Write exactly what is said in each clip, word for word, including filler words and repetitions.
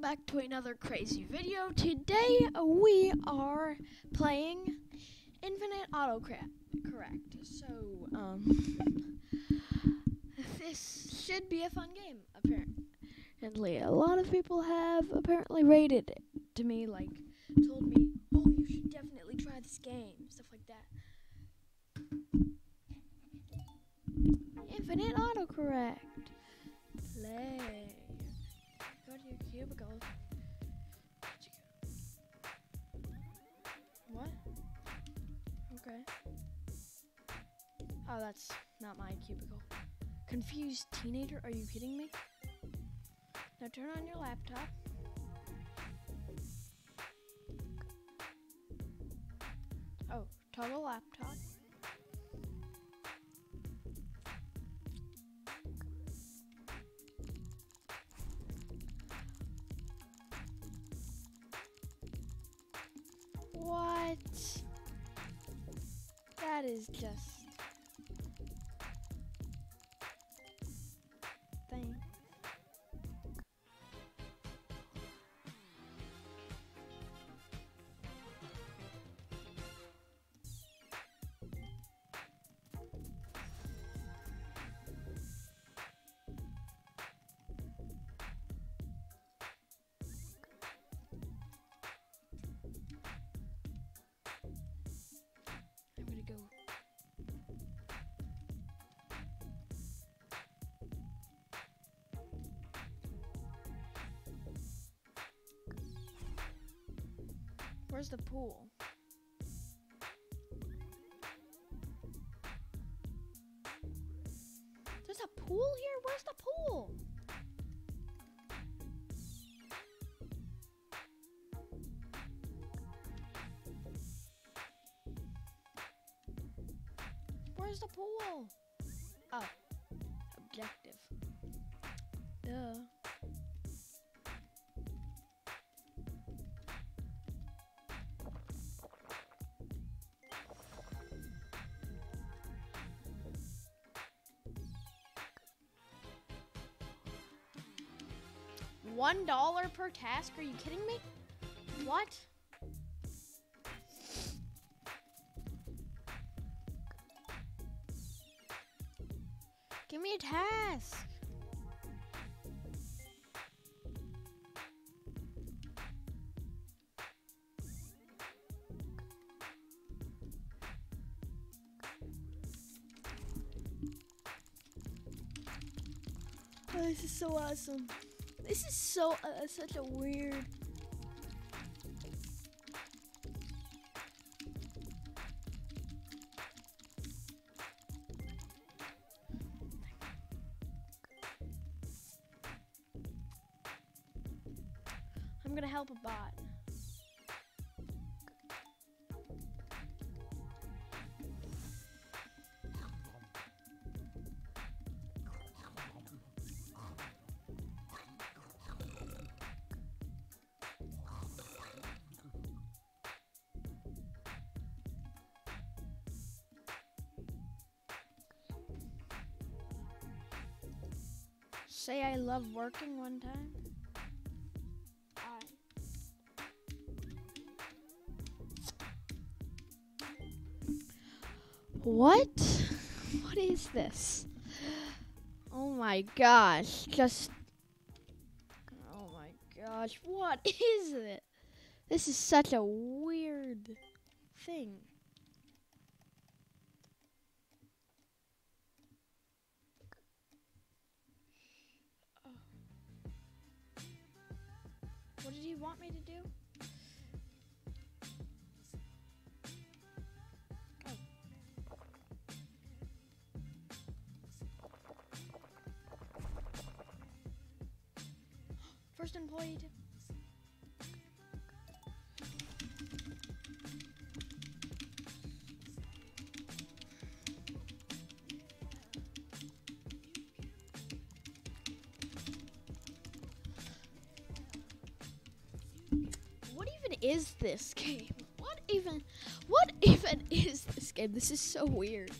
back to another crazy video. Today uh, we are playing infinite autocorrect. Correct. So, um, this should be a fun game. Apparently, a lot of people have apparently rated it to me, like told me, "Oh, you should definitely try this game," stuff like that. Infinite autocorrect. Play. Go to your cubicle. What? Okay. Oh, that's not my cubicle. Confused teenager? Are you kidding me? Now turn on your laptop. Oh, toggle laptop. What? That is just thing. I'm gonna go. Where's the pool? There's a pool here? Where's the pool? Where's the pool? Oh, objective. Duh. One dollar per task? Are you kidding me? What? Give me a task. Oh, this is so awesome. This is so uh, such a weird. I'm gonna help a bot. Say I love working one time. I. What? What is this? Oh my gosh. Just. Oh my gosh. What is it? This is such a weird thing. What did he want me to do? Oh. First employee to is this game? What even what even is this game? This is so weird.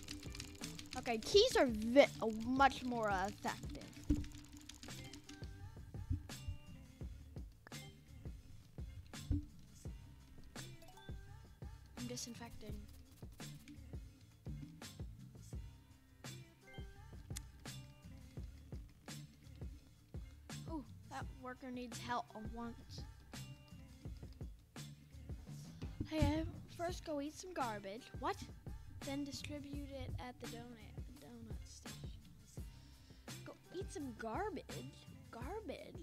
Okay, keys are vi- uh, much more uh, effective. disinfecting. Oh, that worker needs help once. Hey, first go eat some garbage. What? Then distribute it at the donut donut station. Go eat some garbage. Garbage.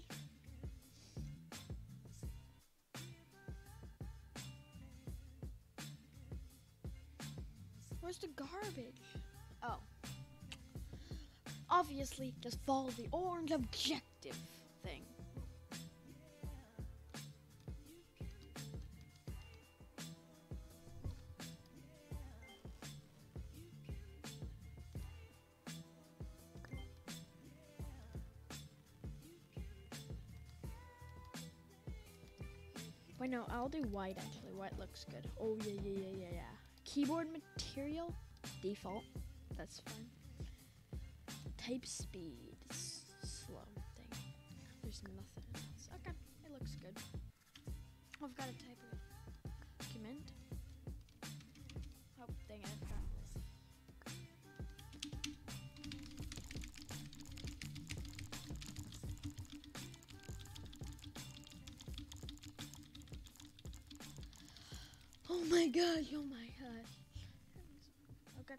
Where's the garbage? Oh. Obviously, just follow the orange objective thing. Wait, no, I'll do white actually. White looks good. Oh, yeah, yeah, yeah, yeah, yeah. Keyboard material, default. That's fine. Type speed, s slow thing. There's nothing else. Okay, it looks good. Oh, I've got to type it. Document. Oh, dang it, I forgot this. Oh my gosh, oh my gosh. Okay.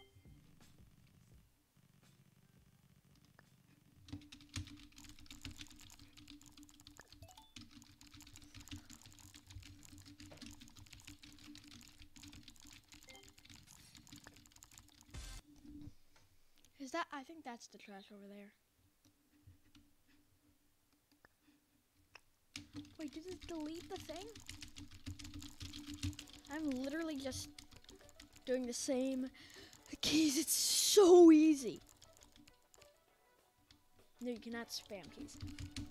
Is that, I think that's the trash over there. Wait, did it delete the thing? I'm literally just doing the same keys. It's so easy. No, you cannot spam keys.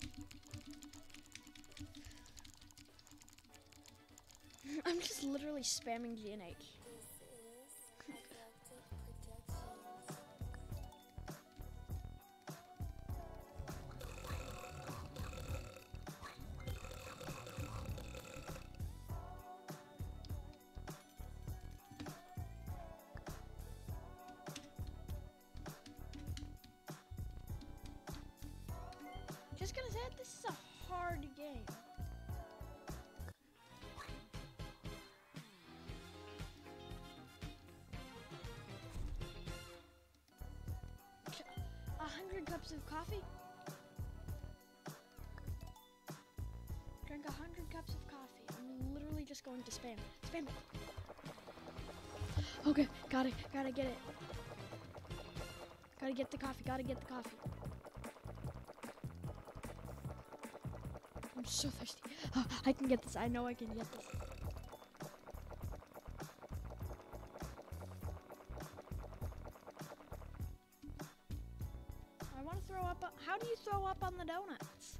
I'm just literally spamming G N H. Just gonna say it, this is a hard game. A hundred cups of coffee? Drink a hundred cups of coffee. I'm literally just going to spam. Spam. Okay, got it. Gotta get it. Gotta get the coffee. Gotta get the coffee. I'm so thirsty. Oh, I can get this. I know I can get this. I want to throw up. On, how do you throw up on the donuts?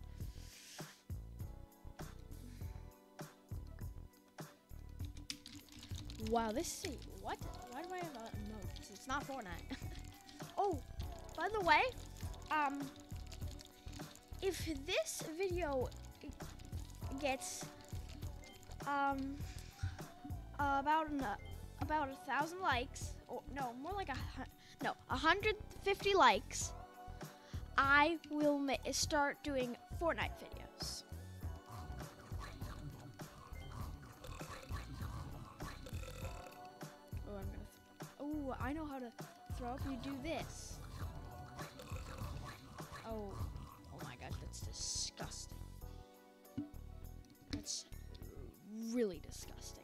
Wow, this is what? Why do I have a emotes? It's not Fortnite. Oh, by the way, um, if this video gets um about an, uh, about a thousand likes, or no, more like a no, one hundred fifty likes, I will ma start doing Fortnite videos. Oh, I'm gonna. Oh, I know how to throw up. You do this. Oh, oh my gosh, that's disgusting. That's really disgusting.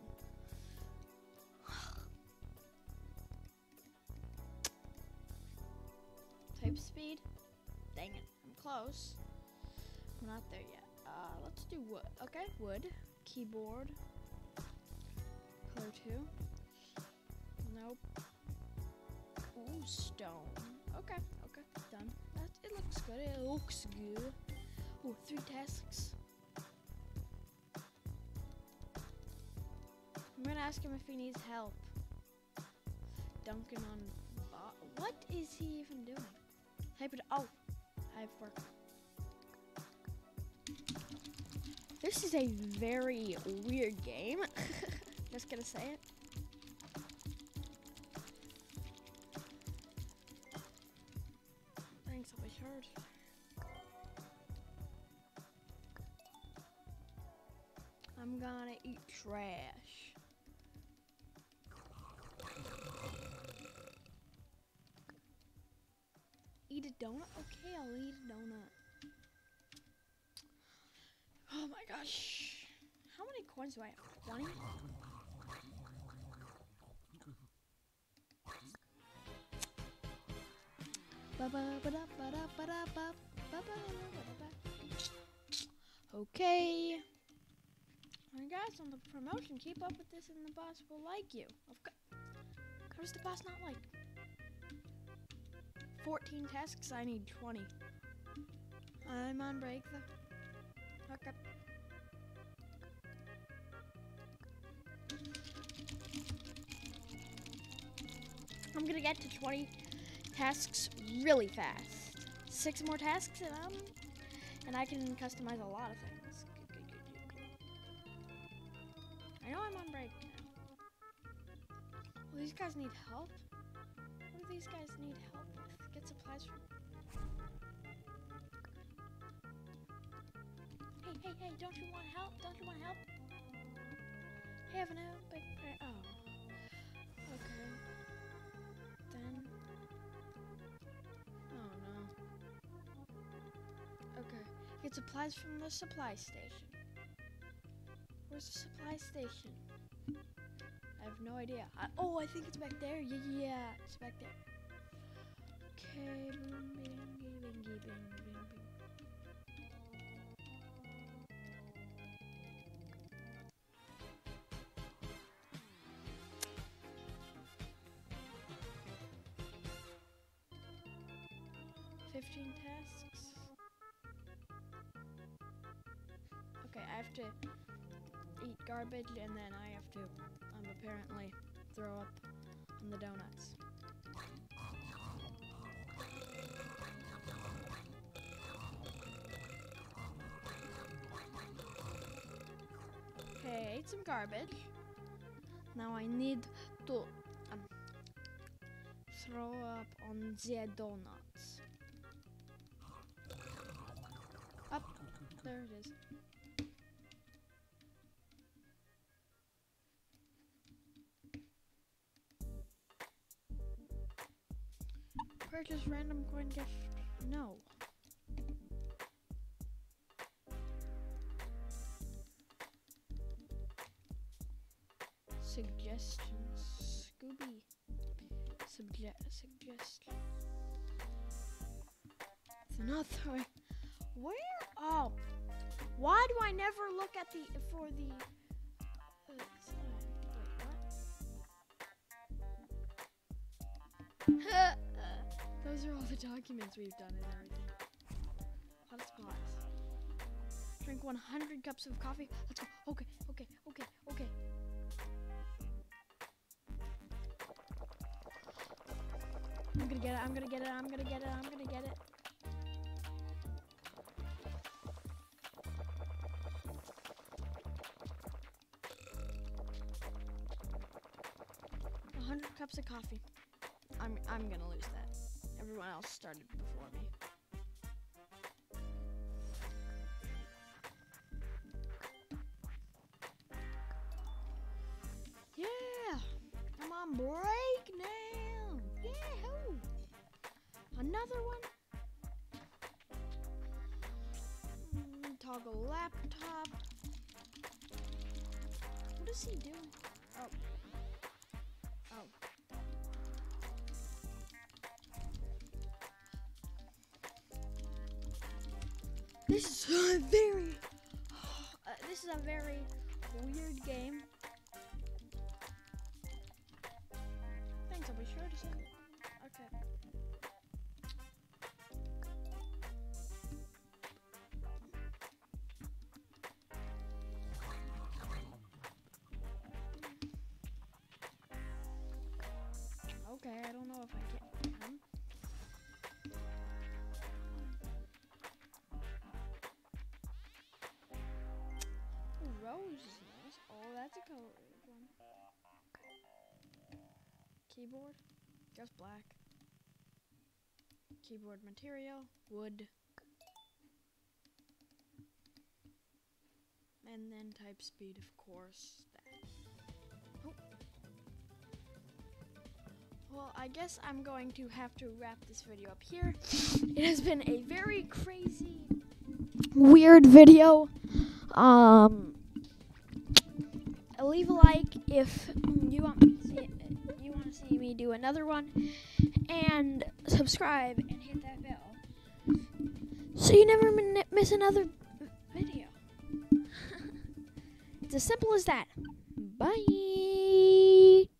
Type speed? Dang it, I'm close. I'm not there yet. Uh, let's do wood. Okay, wood. Keyboard. Color two. Nope. Ooh, stone. Okay, okay, done. That, it looks good. It looks good. Ooh, three tasks. I'm gonna ask him if he needs help. Dunking on bot. What is he even doing? Type it. Oh, I have work. This is a very weird game. Just gonna say it. gonna eat trash. Eat a donut? Okay, I'll eat a donut. Oh my gosh. How many coins do I have? twenty? Okay. Alright guys, on the promotion, keep up with this and the boss will like you. How does the boss not like? fourteen tasks, I need twenty. I'm on break though. Okay. I'm gonna get to twenty tasks really fast. Six more tasks and um, and I can customize a lot of things. Good, good, good, good. I know I'm on break now. Well, these guys need help. What do these guys need help with? Get supplies from. Hey, hey, hey! Don't you want help? Don't you want help? Hey, have an help? Oh. Okay. Then. Oh no. Okay. Get supplies from the supply station. Where's the supply station? I have no idea. I, oh, I think it's back there. Yeah, yeah, it's back there. Okay. Boom, bingy, bingy, bing, bing, bing. Fifteen tasks. Okay, I have to eat garbage and then I have to um, apparently throw up on the donuts. Okay, I ate some garbage. Now I need to um, throw up on the donuts. Up, there it is. Purchase random coin gift. No. Suggestions. Scooby. Subject. Suggestion. It's another. Where? Oh. Why do I never look at the for the? Uh, Wait, what? Those are all the documents we've done and everything. Hotspots. Drink one hundred cups of coffee. Let's go. Okay, okay, okay, okay. I'm gonna get it, I'm gonna get it, I'm gonna get it, I'm gonna get it. one hundred cups of coffee. I'm I'm gonna lose that. Everyone else started before me. Yeah, I'm on break now. Yahoo! Another one. Mm, toggle laptop. What is he doing? Oh. Oh. This is a very, uh, this is a very weird game. Thanks, I'll be sure to send it. Okay. Okay, I don't know if I can. Um, Rose is nice. Oh, that's a color one. Keyboard, just black. Keyboard material, wood. and then type speed, of course. Oh. Well, I guess I'm going to have to wrap this video up here. It has been a very crazy, weird video. Um, leave a like if you want me to see, you want to see me do another one, and subscribe and hit that bell so you never min- miss another video. It's as simple as that. Bye.